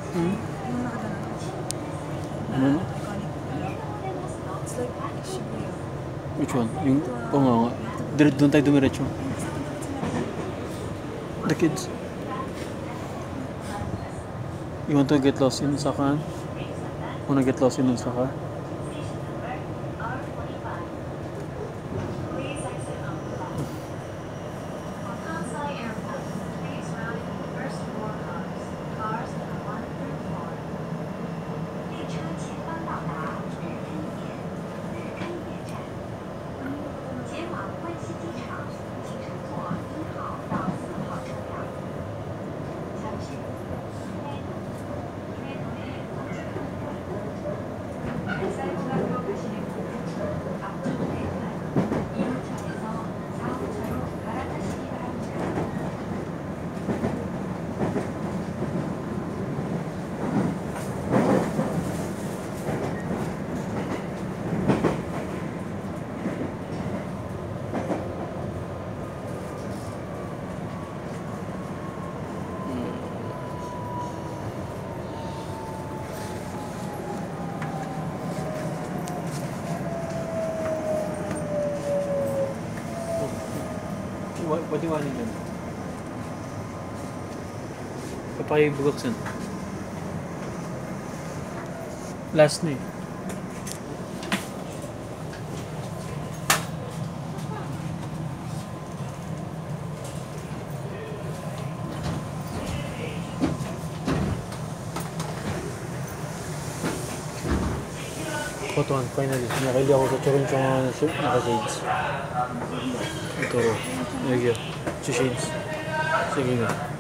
Hmm? Yung nakadala ko. Ano no? Iconic. It's like Shibuya. Which one? Yung, Ito, oo nga nga. Doon tayo dumiretso. yung kasama dapat sila dito. The kids. You want to get lost in Osaka? Wanna get lost in Osaka? What do you want in them? Papaya bubuksan. Last na eh. Photo one, finally. Nakili ako sa churun naka-shades. Ito ro. Sige. Shades. Sige nga.